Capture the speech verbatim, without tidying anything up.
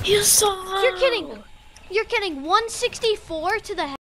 You saw. You're kidding. You're kidding. one sixty-four to the